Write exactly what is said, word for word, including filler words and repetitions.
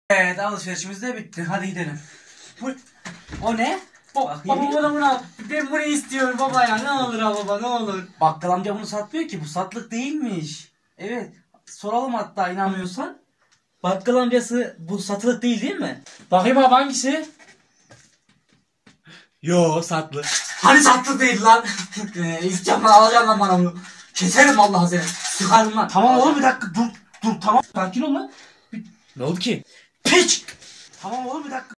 Evet, alışverişimiz de bitti. Hadi gidelim. Bu, o ne? Baba bana bunu al. Ben bunu istiyorum baba ya. Ne olur al baba, ne olur. Bakkal amca bunu satmıyor ki. Bu satlık değilmiş. Evet. Soralım hatta inanmıyorsan. Bakkal amcası bu satılık değil değil mi? Bakayım baba, hangisi? Yo, satlı. Hani satlık değil lan? ee, İsteyeceğim lan, alacağım lan bana bunu. Keserim vallahi seni. Sıkarım lan. Tamam oğlum, bir dakika dur. Dur tamam. Sakin ol lan. Ne oldu ki? Piç! Tamam oğlum, bir dakika.